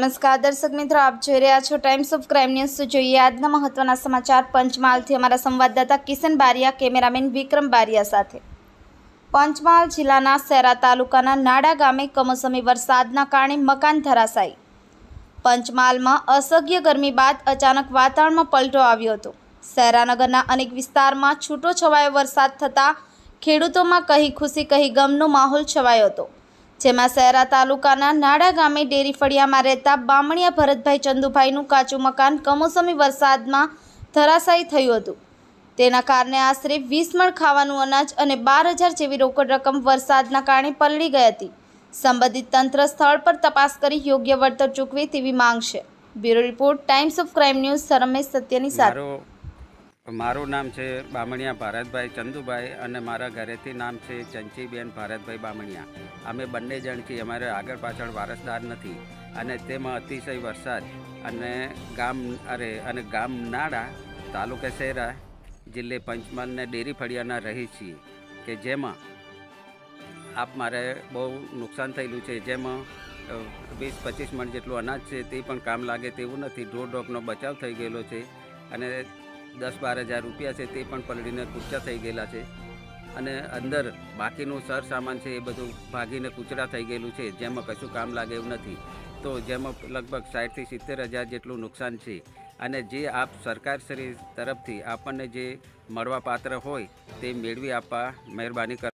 નમસ્કાર દર્શક મિત્રો, આપ જોઈ રહ્યા છો ટાઈમ્સ ઓફ ક્રાઇમ ન્યૂઝ। તો જોઈએ આજના મહત્વના સમાચાર પંચમહાલથી। અમારા સંવાદદાતા કિશન બારિયા, કેમેરામેન વિક્રમ બારિયા સાથે। પંચમહાલ જિલ્લાના શહેરા તાલુકાના નાડા ગામે કમોસમી વરસાદના કારણે મકાન ધરાશાયી। પંચમહાલમાં અસહ્ય ગરમી બાદ અચાનક વાતાવરણમાં પલટો આવ્યો હતો। શહેરાનગરના અનેક વિસ્તારમાં છૂટોછવાયો વરસાદ થતાં ખેડૂતોમાં કહી ખુશી કહી ગમનો માહોલ છવાયો હતો। જેમાં શહેરા તાલુકાના નાડા ગામે ડેરી ફળિયામાં રહેતા બામણિયા ભરતભાઈ ચંદુભાઈનું કાચું મકાન કમોસમી વરસાદમાં ધરાશાયી થયું હતું। તેના કારણે આશરે 20 મણ ખાવાનું અનાજ અને 12,000 જેવી રોકડ રકમ વરસાદના કારણે પલળી ગઈ હતી। સંબંધિત તંત્ર સ્થળ પર તપાસ કરી યોગ્ય વળતર ચૂકવે તેવી માંગ છે। Bureau report, Times of Crime News, Ramesh સત્યની સાથે। મારું નામ છે બામણિયા ભારતભાઈ ચંદુભાઈ અને મારા ઘરેથી નામ છે ચંચીબેન ભારતભાઈ બામણિયા। અમે બંને જણ છીએ, અમારે આગળ પાછળ વારસદાર નથી। અને તેમાં અતિશય વરસાદ અને ગામ નાડા, તાલુકા શહેરા, જિલ્લે પંચમહાલને ડેરી ફળિયાના રહી છીએ કે જેમાં મારે બહુ નુકસાન થયેલું છે। જેમાં 20-25 મણ જેટલું અનાજ છે તે પણ કામ લાગે તેવું નથી। ઢોર ડોગનો બચાવ થઈ ગયેલો છે અને 10-12 હજાર રૂપિયા છે તે પણ પલળીને કૂચા થઈ ગયેલા છે અને અંદર બાકીનું સર સામાન છે એ બધું ભાગીને કૂચડા થઈ ગયેલું છે, જેમાં કશું કામ લાગે એવું નથી। તો જેમાં લગભગ 60,000 થી 70,000 જેટલું નુકસાન છે અને જે આપ સરકારશ્રી તરફથી આપણને જે મળવા પાત્ર હોય તે મેળવી આપવા મહેરબાની કર।